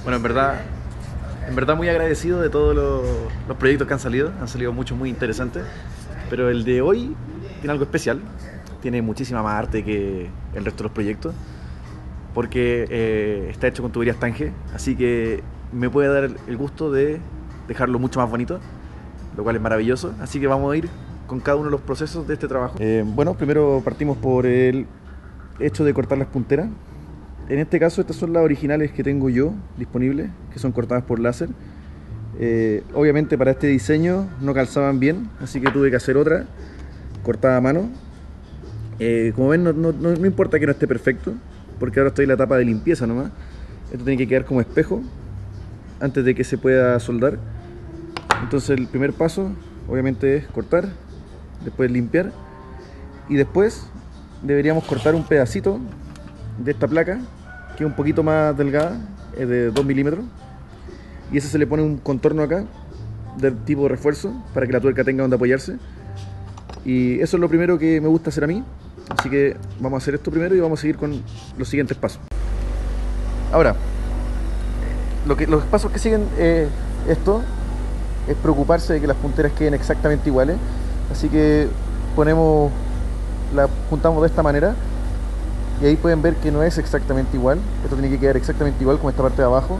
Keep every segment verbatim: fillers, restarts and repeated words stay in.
Bueno, en verdad, en verdad muy agradecido de todos los, los proyectos que han salido. Han salido muchos muy interesantes. Pero el de hoy tiene algo especial. Tiene muchísima más arte que el resto de los proyectos. Porque eh, está hecho con tuberías Tange. Así que me puede dar el gusto de dejarlo mucho más bonito. Lo cual es maravilloso. Así que vamos a ir con cada uno de los procesos de este trabajo. Eh, bueno, primero partimos por el hecho de cortar las punteras. En este caso estas son las originales que tengo yo disponibles, que son cortadas por láser. Eh, obviamente para este diseño no calzaban bien, así que tuve que hacer otra cortada a mano. Eh, como ven, no, no, no importa que no esté perfecto, porque ahora estoy en la etapa de limpieza nomás. Esto tiene que quedar como espejo antes de que se pueda soldar. Entonces el primer paso obviamente es cortar, después limpiar y después deberíamos cortar un pedacito de esta placa que es un poquito más delgada, es de dos milímetros, y ese se le pone un contorno acá del tipo de refuerzo para que la tuerca tenga donde apoyarse. Y eso es lo primero que me gusta hacer a mí, así que vamos a hacer esto primero y vamos a seguir con los siguientes pasos. Ahora, lo que, los pasos que siguen eh, esto es preocuparse de que las punteras queden exactamente iguales, así que ponemos la juntamos de esta manera y ahí pueden ver que no es exactamente igual. Esto tiene que quedar exactamente igual como esta parte de abajo.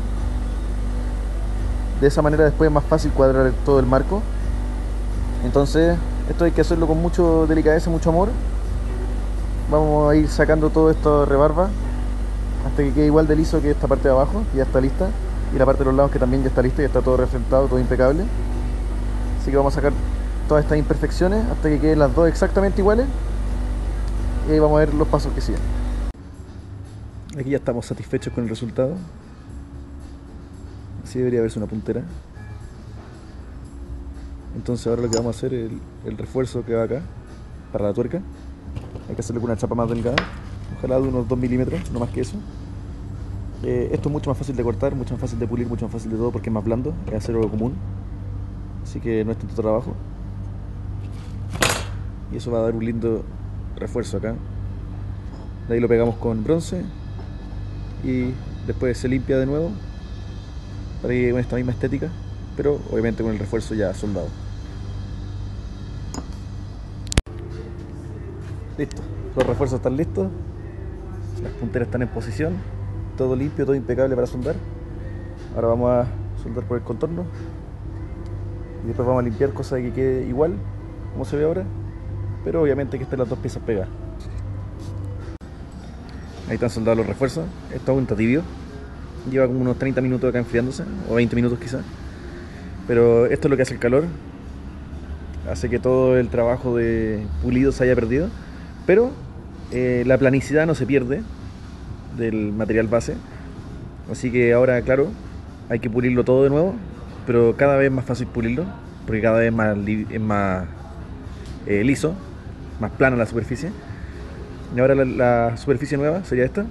De esa manera después es más fácil cuadrar todo el marco. Entonces esto hay que hacerlo con mucho delicadeza, mucho amor. Vamos a ir sacando todo esto de rebarba hasta que quede igual de liso que esta parte de abajo, que ya está lista, y la parte de los lados que también ya está lista, ya está todo refrentado, todo impecable. Así que vamos a sacar todas estas imperfecciones hasta que queden las dos exactamente iguales y ahí vamos a ver los pasos que siguen. Aquí ya estamos satisfechos con el resultado. Así debería verse una puntera. Entonces ahora lo que vamos a hacer es el, el refuerzo que va acá para la tuerca. Hay que hacerlo con una chapa más delgada, ojalá de unos dos milímetros, no más que eso. Eh, esto es mucho más fácil de cortar, mucho más fácil de pulir, mucho más fácil de todo porque es más blando, es acero común, así que no es tanto trabajo. Y eso va a dar un lindo refuerzo acá. De ahí lo pegamos con bronce y después se limpia de nuevo para que con esta misma estética, pero obviamente con el refuerzo ya soldado. Listo, los refuerzos están listos, las punteras están en posición, todo limpio, todo impecable para soldar. Ahora vamos a soldar por el contorno y después vamos a limpiar, cosa de que quede igual como se ve ahora, pero obviamente que estén las dos piezas pegadas. Ahí están soldados los refuerzos. Esto aún está tibio, lleva como unos treinta minutos acá enfriándose, o veinte minutos quizás, pero esto es lo que hace el calor, hace que todo el trabajo de pulido se haya perdido, pero eh, la planicidad no se pierde del material base, así que ahora claro, hay que pulirlo todo de nuevo, pero cada vez más fácil pulirlo, porque cada vez más es más eh, liso, más plana la superficie. Y ahora la, la superficie nueva sería esta,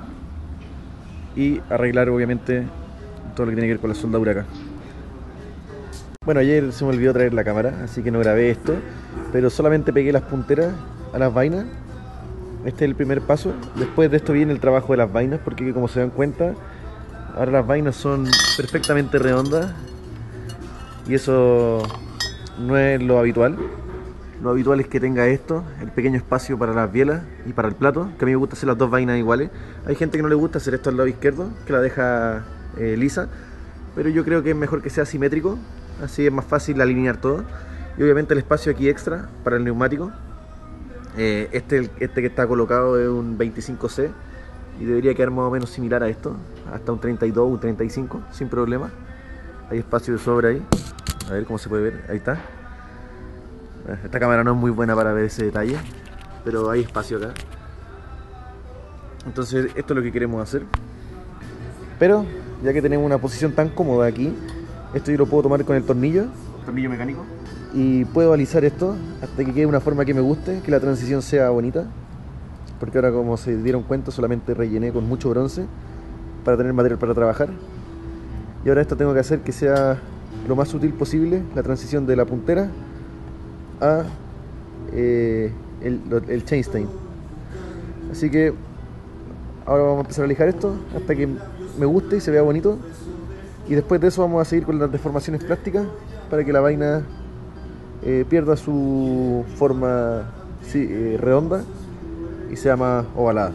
y arreglar obviamente todo lo que tiene que ver con la soldadura acá. Bueno, ayer se me olvidó traer la cámara, así que no grabé esto, pero solamente pegué las punteras a las vainas. Este es el primer paso. Después de esto viene el trabajo de las vainas, porque como se dan cuenta, ahora las vainas son perfectamente redondas y eso no es lo habitual. Lo habitual es que tenga esto, el pequeño espacio para las bielas y para el plato, que a mí me gusta hacer las dos vainas iguales. Hay gente que no le gusta hacer esto al lado izquierdo, que la deja eh, lisa, pero yo creo que es mejor que sea simétrico, así es más fácil alinear todo. Y obviamente el espacio aquí extra para el neumático. Eh, este, este que está colocado es un veinticinco C y debería quedar más o menos similar a esto, hasta un treinta y dos, un treinta y cinco, sin problema. Hay espacio de sobra ahí, a ver cómo se puede ver, ahí está. Esta cámara no es muy buena para ver ese detalle, pero hay espacio acá. Entonces esto es lo que queremos hacer. Pero ya que tenemos una posición tan cómoda aquí, esto yo lo puedo tomar con el tornillo, tornillo mecánico, y puedo alisar esto hasta que quede una forma que me guste, que la transición sea bonita. Porque ahora, como se dieron cuenta, solamente rellené con mucho bronce para tener material para trabajar. Y ahora esto tengo que hacer que sea lo más sutil posible, la transición de la puntera a eh, el, el chainstain. Así que ahora vamos a empezar a lijar esto hasta que me guste y se vea bonito. Y después de eso vamos a seguir con las deformaciones plásticas para que la vaina eh, pierda su forma sí, eh, redonda y sea más ovalada.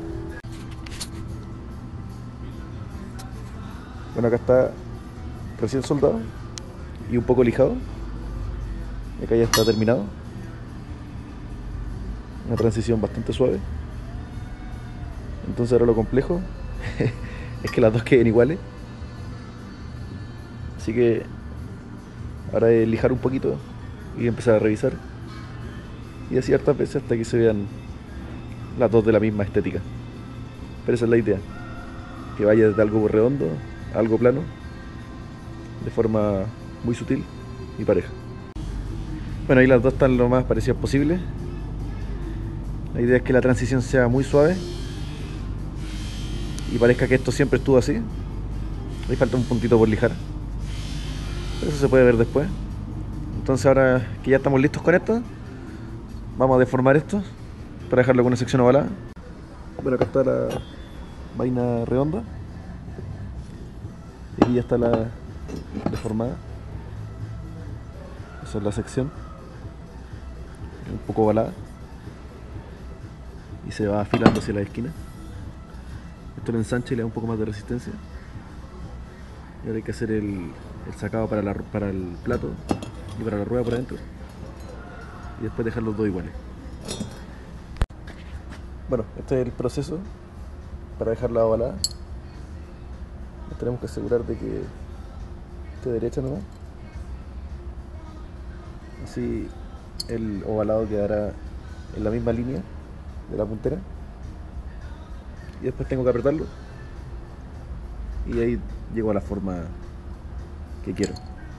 Bueno, acá está recién soldado y un poco lijado. Acá ya está terminado. Una transición bastante suave. Entonces ahora lo complejo es que las dos queden iguales. Así que ahora es lijar un poquito y empezar a revisar. Y así hartas veces hasta que se vean las dos de la misma estética. Pero esa es la idea. Que vaya desde algo redondo a algo plano. De forma muy sutil y pareja. Bueno, ahí las dos están lo más parecidas posible. La idea es que la transición sea muy suave y parezca que esto siempre estuvo así. Ahí falta un puntito por lijar, pero eso se puede ver después. Entonces ahora que ya estamos listos con esto, vamos a deformar esto para dejarlo con una sección ovalada. Bueno, acá está la vaina redonda y aquí ya está la deformada. Esa es la sección, un poco ovalada, y se va afilando hacia la esquina. Esto lo ensancha y le da un poco más de resistencia. Y ahora hay que hacer el, el sacado para, la, para el plato y para la rueda por adentro, y después dejar los dos iguales. Bueno, este es el proceso para dejarla ovalada. Nos tenemos que asegurar de que esté derecha nomás. Así el ovalado quedará en la misma línea de la puntera. Y después tengo que apretarlo y ahí llego a la forma que quiero.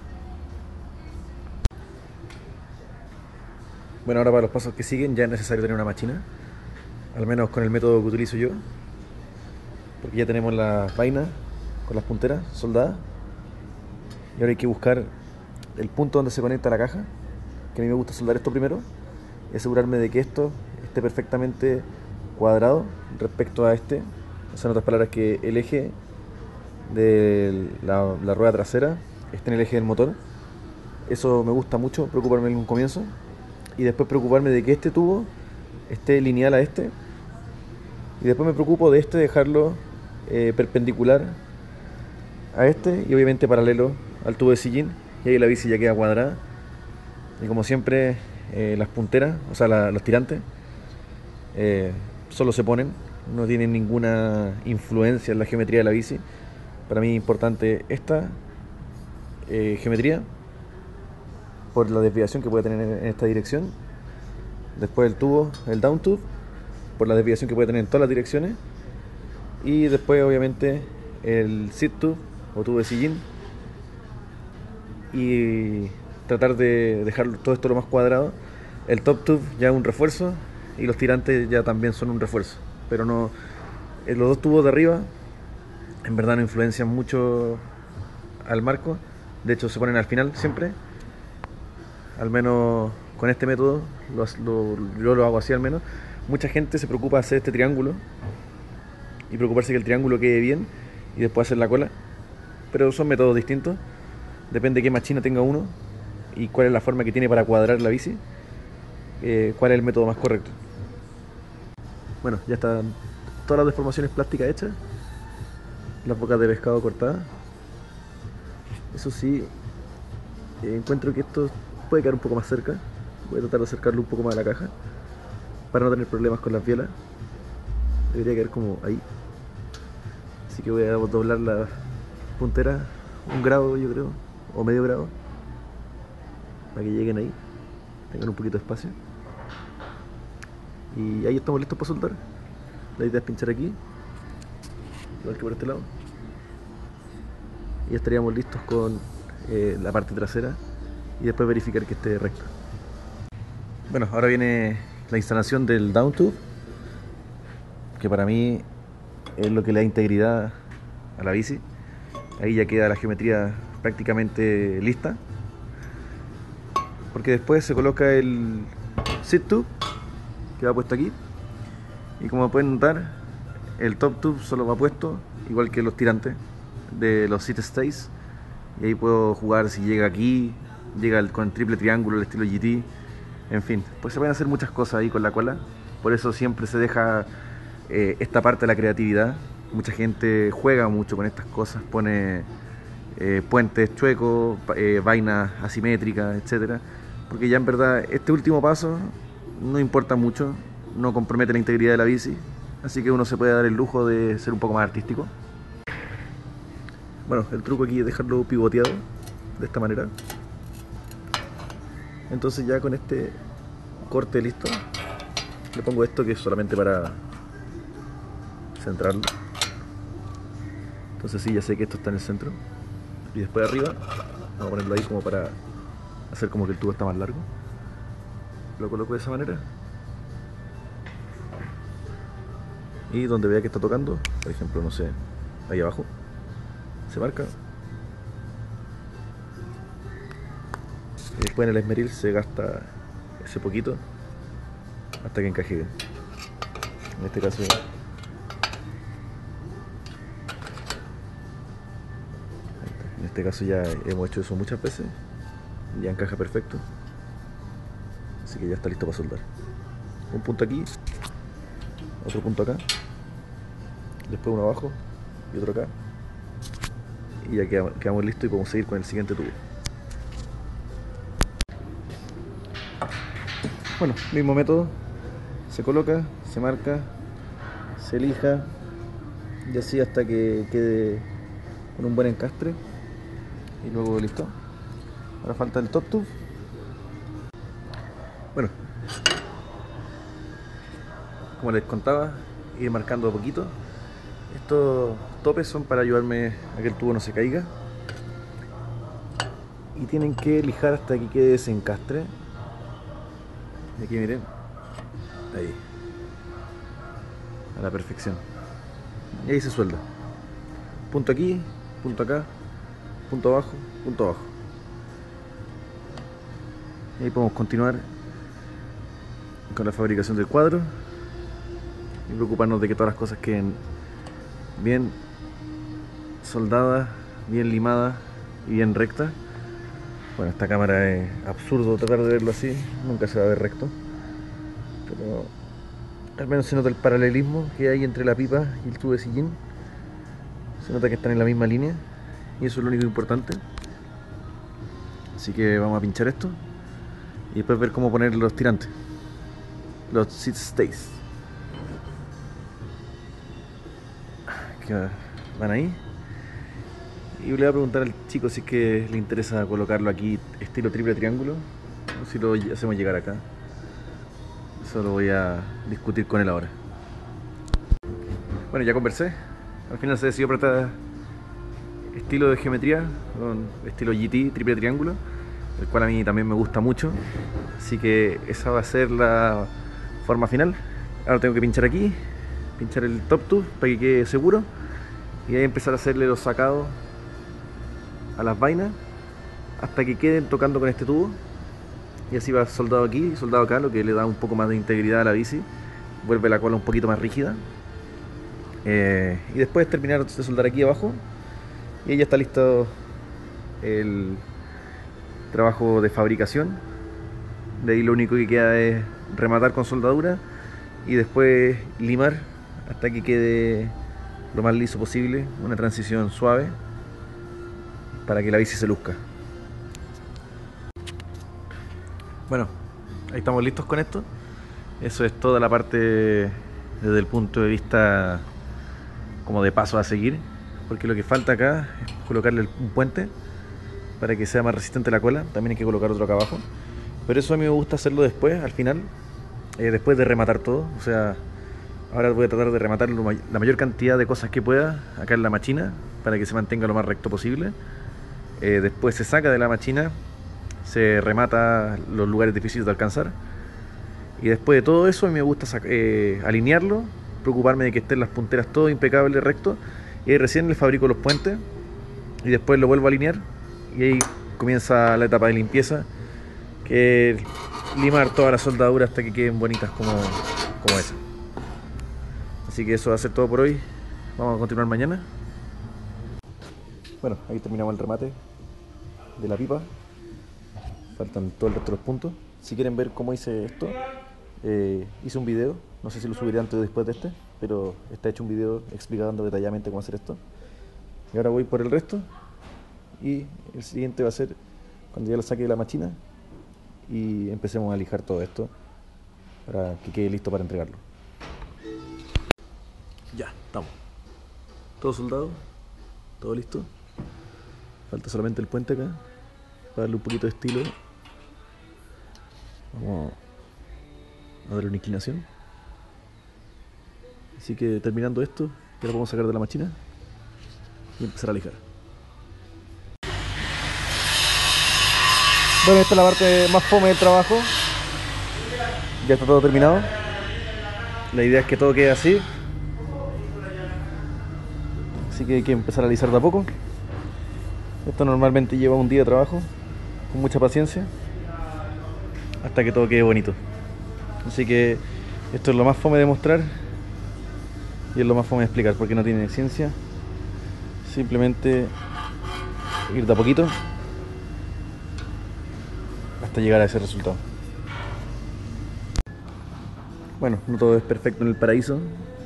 Bueno, ahora para los pasos que siguen ya es necesario tener una máquina, al menos con el método que utilizo yo, porque ya tenemos las vainas con las punteras soldadas y ahora hay que buscar el punto donde se conecta la caja, que a mí me gusta soldar esto primero y asegurarme de que esto esté perfectamente cuadrado respecto a este. O sea, en otras palabras, que el eje de la, la rueda trasera esté en el eje del motor. Eso me gusta mucho, preocuparme en un comienzo, y después preocuparme de que este tubo esté lineal a este, y después me preocupo de este dejarlo eh, perpendicular a este y obviamente paralelo al tubo de sillín, y ahí la bici ya queda cuadrada. Y como siempre eh, las punteras, o sea la, los tirantes eh, solo se ponen, no tienen ninguna influencia en la geometría de la bici. Para mí es importante esta eh, geometría por la desviación que puede tener en esta dirección. Después el tubo, el down tube, por la desviación que puede tener en todas las direcciones. Y después obviamente el sit tube o tubo de sillín. Y tratar de dejar todo esto lo más cuadrado. El top tube ya es un refuerzo y los tirantes ya también son un refuerzo. Pero no, los dos tubos de arriba en verdad no influencian mucho al marco. De hecho se ponen al final siempre. Al menos con este método, lo, lo, yo lo hago así al menos. Mucha gente se preocupa de hacer este triángulo y preocuparse que el triángulo quede bien y después hacer la cola. Pero son métodos distintos. Depende de qué máquina tenga uno y cuál es la forma que tiene para cuadrar la bici. Eh, cuál es el método más correcto. Bueno, ya están todas las deformaciones plásticas hechas, las bocas de pescado cortadas. Eso sí, eh, encuentro que esto puede quedar un poco más cerca. Voy a tratar de acercarlo un poco más a la caja para no tener problemas con las bielas. Debería quedar como ahí. Así que voy a doblar la puntera un grado, yo creo, o medio grado, para que lleguen ahí, tengan un poquito de espacio. Y ahí estamos listos para soldar. La idea es pinchar aquí, igual que por este lado, y ya estaríamos listos con eh, la parte trasera y después verificar que esté recta. Bueno, ahora viene la instalación del down tube, que para mí es lo que le da integridad a la bici. Ahí ya queda la geometría prácticamente lista, porque después se coloca el sit tube que va puesto aquí, y como pueden notar el top tube solo va puesto igual que los tirantes, de los Seat Stays. Y ahí puedo jugar si llega aquí, llega el, con el triple triángulo, el estilo G T. En fin, pues se pueden hacer muchas cosas ahí con la cola. Por eso siempre se deja eh, esta parte de la creatividad. Mucha gente juega mucho con estas cosas, pone eh, puentes chuecos, eh, vainas asimétricas, etcétera. Porque ya en verdad este último paso no importa mucho, no compromete la integridad de la bici, así que uno se puede dar el lujo de ser un poco más artístico. Bueno, el truco aquí es dejarlo pivoteado de esta manera. Entonces ya con este corte listo, le pongo esto que es solamente para centrarlo. Entonces sí, ya sé que esto está en el centro. Y después arriba, vamos a ponerlo ahí como para hacer como que el tubo está más largo. Lo coloco de esa manera. Y donde vea que está tocando, por ejemplo, no sé, ahí abajo, se marca. Y después en el esmeril se gasta ese poquito hasta que encaje bien. En este caso, en este caso ya hemos hecho eso muchas veces. Ya encaja perfecto. Así que ya está listo para soldar. Un punto aquí, otro punto acá, después uno abajo y otro acá. Y ya quedamos, quedamos listos y podemos seguir con el siguiente tubo. Bueno, mismo método. Se coloca, se marca, se lija y así hasta que quede con un buen encastre. Y luego listo. Ahora falta el top tube. Bueno, como les contaba, ir marcando a poquito. Estos topes son para ayudarme a que el tubo no se caiga. Y tienen que lijar hasta que quede ese encastre. Y aquí miren, ahí, a la perfección. Y ahí se suelda. Punto aquí, punto acá, punto abajo, punto abajo. Y ahí podemos continuar con la fabricación del cuadro y preocuparnos de que todas las cosas queden bien soldadas, bien limadas y bien rectas. Bueno, esta cámara es absurdo tratar de verlo así, nunca se va a ver recto, pero al menos se nota el paralelismo que hay entre la pipa y el tubo de sillín. Se nota que están en la misma línea y eso es lo único importante. Así que vamos a pinchar esto y después ver cómo poner los tirantes, los Seat Stays, que van ahí. Y le voy a preguntar al chico si es que le interesa colocarlo aquí estilo triple triángulo o si lo hacemos llegar acá. Eso lo voy a discutir con él ahora. Bueno, ya conversé. Al final se decidió por este estilo de geometría, con estilo G T, triple triángulo, el cual a mí también me gusta mucho. Así que esa va a ser la forma final. Ahora tengo que pinchar aquí, pinchar el top tube para que quede seguro y ahí empezar a hacerle los sacados a las vainas hasta que queden tocando con este tubo. Y así va soldado aquí y soldado acá, lo que le da un poco más de integridad a la bici, vuelve la cola un poquito más rígida. Eh, y después terminar de soldar aquí abajo y ya está listo el trabajo de fabricación. De ahí lo único que queda es rematar con soldadura y después limar hasta que quede lo más liso posible, una transición suave para que la bici se luzca. Bueno, ahí estamos listos con esto. Eso es toda la parte desde el punto de vista como de paso a seguir, porque lo que falta acá es colocarle un puente para que sea más resistente a la cola. También hay que colocar otro acá abajo, pero eso a mí me gusta hacerlo después, al final, eh, después de rematar todo. O sea, ahora voy a tratar de rematar lo may- la mayor cantidad de cosas que pueda acá en la máquina para que se mantenga lo más recto posible. Eh, después se saca de la máquina, se remata los lugares difíciles de alcanzar y después de todo eso a mí me gusta eh, alinearlo, preocuparme de que estén las punteras todo impecable, recto, y ahí recién le fabrico los puentes y después lo vuelvo a alinear y ahí comienza la etapa de limpieza, que es limar todas las soldaduras hasta que queden bonitas como, como esa. Así que eso va a ser todo por hoy. Vamos a continuar mañana. Bueno, ahí terminamos el remate de la pipa. Faltan todo el resto de los puntos. Si quieren ver cómo hice esto, eh, hice un video. No sé si lo subiré antes o después de este, pero está hecho un video explicando detalladamente cómo hacer esto. Y ahora voy por el resto. Y el siguiente va a ser cuando ya lo saque de la máquina y empecemos a lijar todo esto para que quede listo para entregarlo. Ya, estamos. Todo soldado, todo listo. Falta solamente el puente acá para darle un poquito de estilo. Vamos a darle una inclinación. Así que terminando esto, ya lo podemos sacar de la máquina y empezar a lijar. Bueno, esta es la parte más fome del trabajo. Ya está todo terminado. La idea es que todo quede así. Así que hay que empezar a alisar de a poco. Esto normalmente lleva un día de trabajo, con mucha paciencia, hasta que todo quede bonito. Así que esto es lo más fome de mostrar y es lo más fome de explicar, porque no tiene ciencia. Simplemente ir de a poquito hasta llegar a ese resultado. Bueno, no todo es perfecto en el paraíso.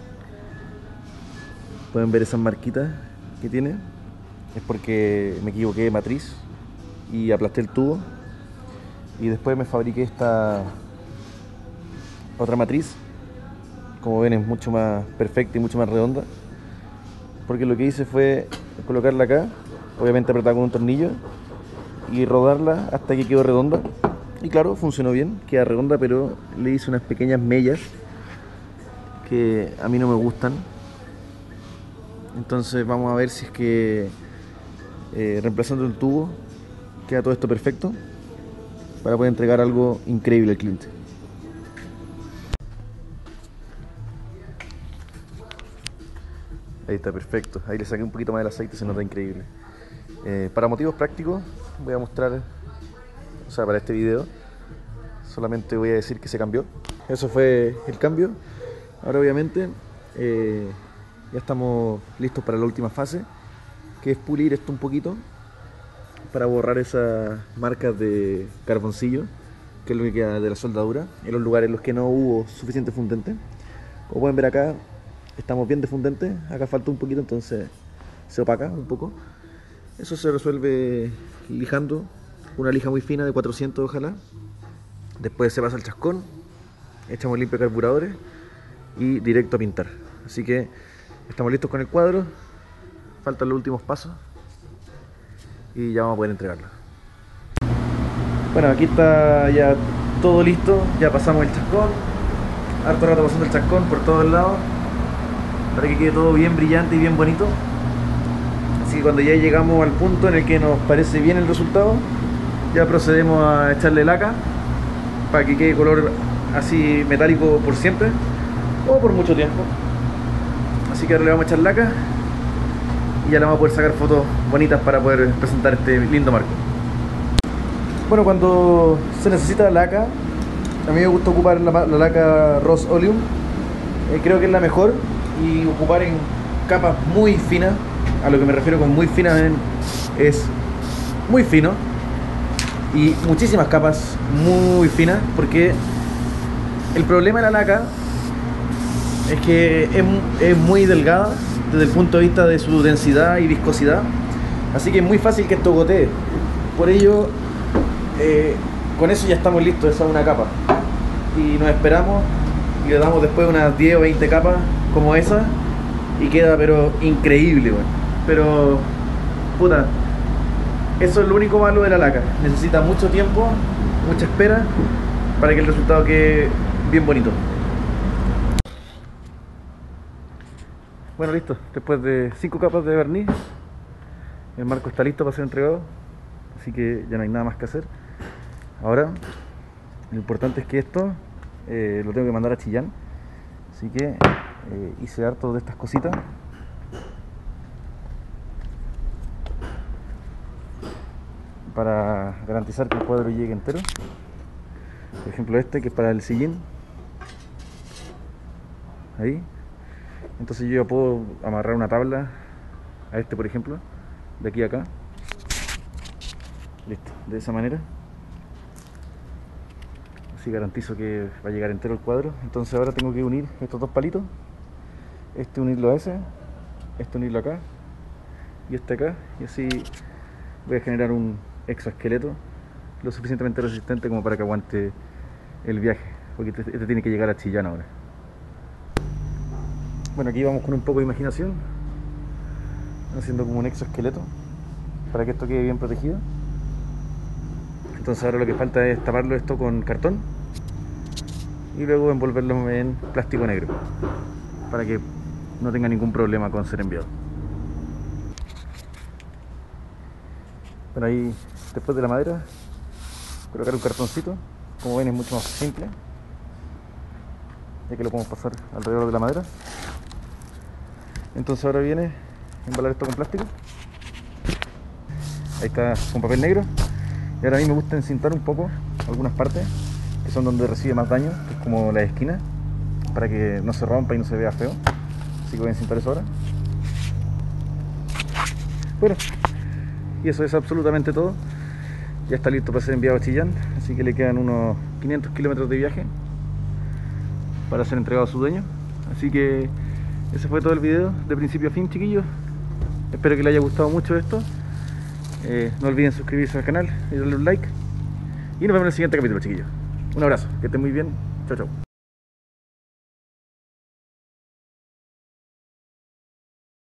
Pueden ver esas marquitas que tiene. Es porque me equivoqué de matriz y aplasté el tubo. Y después me fabriqué esta otra matriz. Como ven, es mucho más perfecta y mucho más redonda. Porque lo que hice fue colocarla acá, obviamente apretada con un tornillo, y rodarla hasta que quedó redonda. Y claro, funcionó bien, queda redonda, pero le hice unas pequeñas mellas que a mí no me gustan. Entonces vamos a ver si es que eh, reemplazando el tubo queda todo esto perfecto para poder entregar algo increíble al cliente. Ahí está perfecto, ahí le saqué un poquito más del aceite, se nota increíble. Eh, para motivos prácticos voy a mostrar, o sea, para este video solamente voy a decir que se cambió. Eso fue el cambio. Ahora obviamente eh, ya estamos listos para la última fase, que es pulir esto un poquito para borrar esas marcas de carboncillo, que es lo que queda de la soldadura, en los lugares en los que no hubo suficiente fundente. Como pueden ver acá, estamos bien de fundente, acá falta un poquito, entonces se opaca un poco. Eso se resuelve lijando, una lija muy fina de cuatrocientos ojalá. Después se pasa al chascón, echamos limpio carburadores y directo a pintar. Así que estamos listos con el cuadro, faltan los últimos pasos y ya vamos a poder entregarlo. Bueno, aquí está ya todo listo, ya pasamos el chascón, harto rato pasando el chascón por todos lados para que quede todo bien brillante y bien bonito. Así que cuando ya llegamos al punto en el que nos parece bien el resultado, ya procedemos a echarle laca para que quede color así metálico por siempre o por mucho tiempo. Así que ahora le vamos a echar laca y ya le vamos a poder sacar fotos bonitas para poder presentar este lindo marco. Bueno, cuando se necesita laca, a mí me gusta ocupar la, la laca Rose Oleum, eh, creo que es la mejor, y ocupar en capas muy finas. A lo que me refiero con muy finas es muy fino y muchísimas capas muy finas, porque el problema de la laca es que es, es muy delgada desde el punto de vista de su densidad y viscosidad, así que es muy fácil que esto gotee. Por ello, eh, con eso ya estamos listos, esa es una capa, y nos esperamos y le damos después unas diez o veinte capas como esa y queda pero increíble, bueno. Pero, puta, eso es lo único malo de la laca. Necesita mucho tiempo, mucha espera para que el resultado quede bien bonito. Bueno, listo. Después de cinco capas de barniz, el marco está listo para ser entregado. Así que ya no hay nada más que hacer. Ahora, lo importante es que esto eh, lo tengo que mandar a Chillán. Así que eh, hice harto de estas cositas. Para garantizar que el cuadro llegue entero. Por ejemplo este, que es para el sillín. Ahí. Entonces yo ya puedo amarrar una tabla a este, por ejemplo, de aquí a acá. Listo, de esa manera. Así garantizo que va a llegar entero el cuadro. Entonces ahora tengo que unir estos dos palitos. Este unirlo a ese, este unirlo acá y este acá. Y así voy a generar un exoesqueleto lo suficientemente resistente como para que aguante el viaje. Porque este, este tiene que llegar a Chillán ahora. Bueno, aquí vamos con un poco de imaginación, haciendo como un exoesqueleto para que esto quede bien protegido. Entonces ahora lo que falta es taparlo esto con cartón y luego envolverlo en plástico negro para que no tenga ningún problema con ser enviado. Bueno, ahí después de la madera colocar un cartoncito, como ven es mucho más simple, ya que lo podemos pasar alrededor de la madera. Entonces ahora viene embalar esto con plástico, ahí está con papel negro. Y ahora a mí me gusta encintar un poco algunas partes que son donde recibe más daño, que es como la esquina, para que no se rompa y no se vea feo. Así que voy a encintar eso ahora. Bueno, y eso es absolutamente todo. Ya está listo para ser enviado a Chillán, así que le quedan unos quinientos kilómetros de viaje para ser entregado a su dueño. Así que ese fue todo el video de principio a fin, chiquillos. Espero que les haya gustado mucho esto. Eh, no olviden suscribirse al canal y darle un like. Y nos vemos en el siguiente capítulo, chiquillos. Un abrazo, que estén muy bien. Chao, chao.